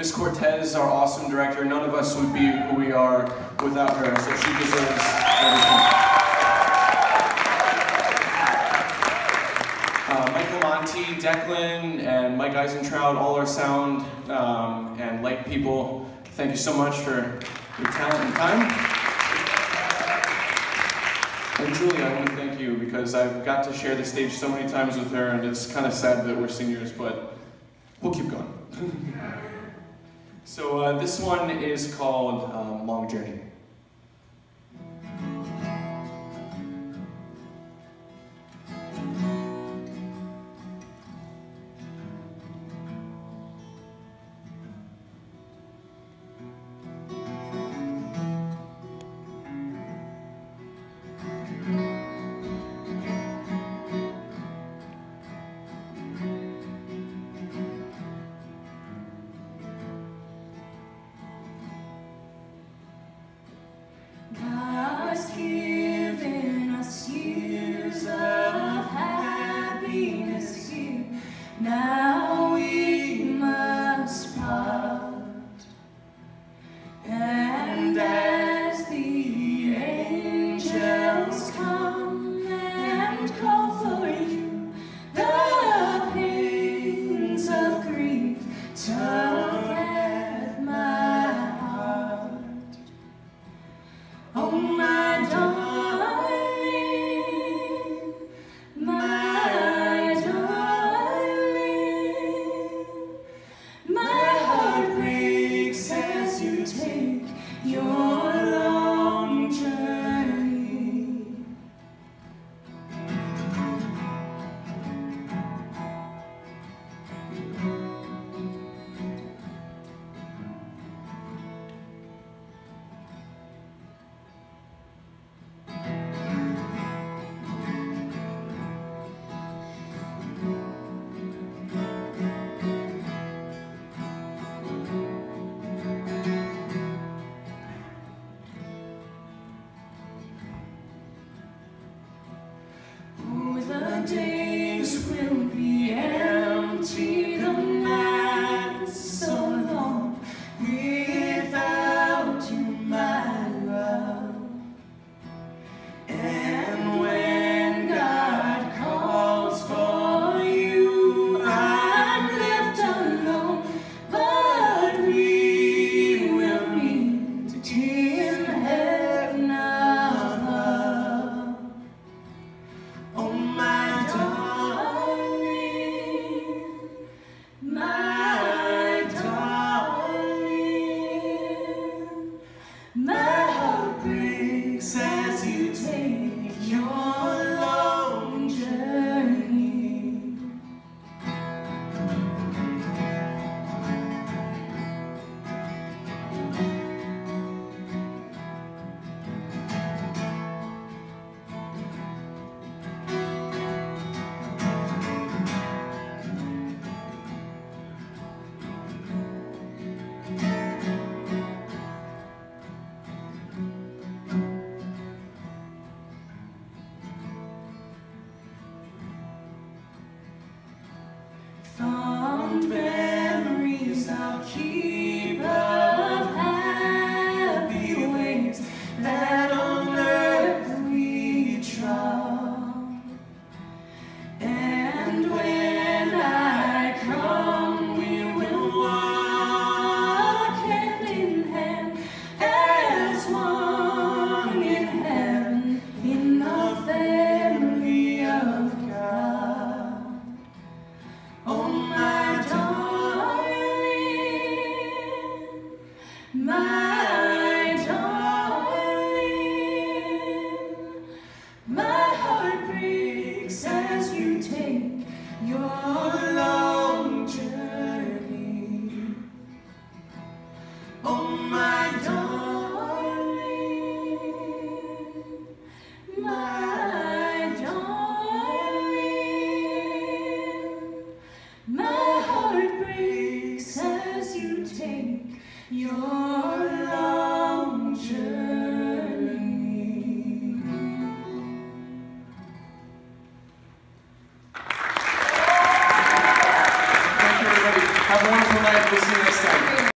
Miss Cortez, our awesome director. None of us would be who we are without her, so she deserves everything. Mike Lamonti, Declan, and Mike Eisentraut, all our sound and light people, thank you so much for your talent and time. And Julie, I want to thank you because I've got to share the stage so many times with her, and it's kind of sad that we're seniors, but we'll keep going. So this one is called Long Journey. God's given us years of happiness here. Now we must part. And as the angels come and call for you, the pains of grief tug at my heart. Oh, my darling, my darling, my heart breaks as you take your long journey. The days will be empty, the nights so long without you, my love. And when God calls for you, I'm left alone, but we will meet in heaven above. Oh, my darling, my darling, my heart breaks as you take your long journey. Fond memories I'll keep of happy ways that on earth we trod. And when I come, we will walk hand in hand as one in heaven in the family of God. Oh, my darling, my darling, my heart breaks as you take your long journey. Oh, my darling, my darling, my heart breaks as you take your long journey.